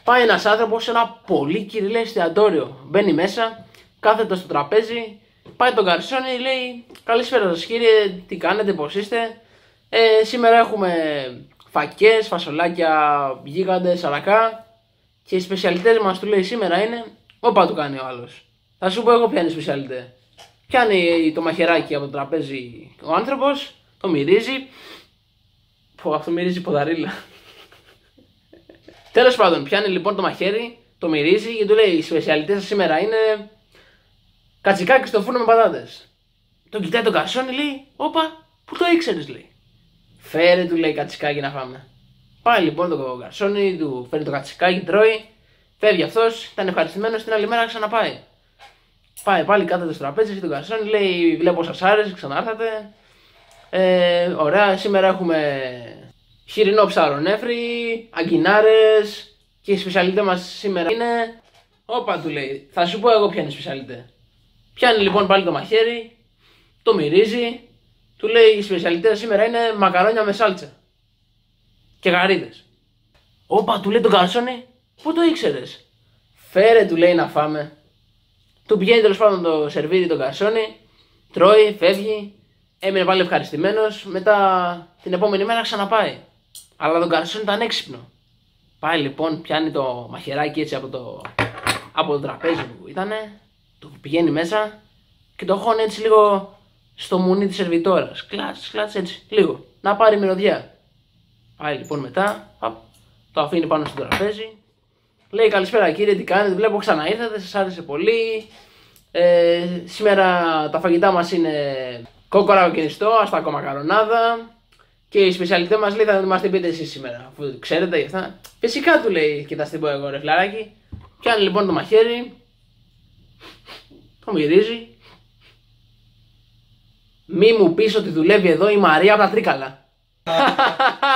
Πάει ένας άνθρωπος σε ένα πολύ κυριλέ εστιατόριο. Μπαίνει μέσα, κάθεται στο τραπέζι, πάει τον γκαρσόνι, λέει: καλησπέρα σας κύριε, τι κάνετε, πώς είστε? Σήμερα έχουμε φακές, φασολάκια, γίγαντες, σαρακά. Και οι σπεσιαλιτές μας, του λέει, σήμερα είναι. Όπα, του κάνει ο άλλος. Θα σου πω εγώ ποια είναι η σπεσιαλιτέ. Πιάνει το μαχαιράκι από το τραπέζι ο άνθρωπος, το μυρίζει. Αυτό μυρίζει ποδαρίλα. Τέλος πάντων, πιάνει λοιπόν το μαχαίρι, το μυρίζει και του λέει: οι σπεσιαλιτές σας σήμερα είναι κατσικάκι στο φούρνο με πατάτες. Τον κοιτάει τον γκαρσόνι, λέει: όπα, πού το ήξερες, λέει. Φέρε, του λέει, κατσικάκι να φάμε. Πάει λοιπόν το γκαρσόνι, του φέρει το κατσικάκι, τρώει, φεύγει αυτός, ήταν ευχαριστημένος, την άλλη μέρα ξαναπάει. Πάει πάλι κάτω στο τραπέζι και τον γκαρσόνι, λέει: βλέπω σας άρεσε, ξανάρθατε. Ωραία, σήμερα έχουμε χοιρινό ψαρονέφρι, αγκινάρες και η σπεσιαλιτέ μας σήμερα είναι. Όπα, του λέει, θα σου πω εγώ ποια είναι η σπεσιαλιτέ. Πιάνει λοιπόν πάλι το μαχαίρι, το μυρίζει, του λέει: η σπεσιαλιτέ σήμερα είναι μακαρόνια με σάλτσα και γαρίδες. Όπα, του λέει τον γκαρσόνι, πού το ήξερες? Φέρε, του λέει, να φάμε. Του πηγαίνει τέλος πάντων το σερβίρι τον γκαρσόνι, τρώει, φεύγει, έμεινε πάλι ευχαριστημένος. Μετά την επόμενη μέρα ξαναπάει. Αλλά τον γκαρσόνι ήταν έξυπνο. Πάει λοιπόν, πιάνει το μαχαιράκι έτσι από το τραπέζι που ήτανε, το πηγαίνει μέσα και το χώνει έτσι λίγο στο μουνί της σερβιτόρας. Κλάτς έτσι, λίγο, να πάρει μυρωδιά. Πάει λοιπόν μετά, το αφήνει πάνω στο τραπέζι. Λέει: καλησπέρα κύριε, τι κάνετε, βλέπω ξαναήρθατε, σας άρεσε πολύ. Σήμερα τα φαγητά μας είναι κόκορα κοκκινιστό, αστακό μακαρονάδα. Και η σπεσιαλιτέ μας, λέει, θα μας την πείτε εσείς σήμερα, αφού ξέρετε γι' αυτά. Φυσικά, του λέει, και θα στην πω εγώ, ρε φιλαράκι. Πιάνει λοιπόν το μαχαίρι, το μυρίζει. Μη μου πεις ότι δουλεύει εδώ η Μαρία από τα Τρίκαλα.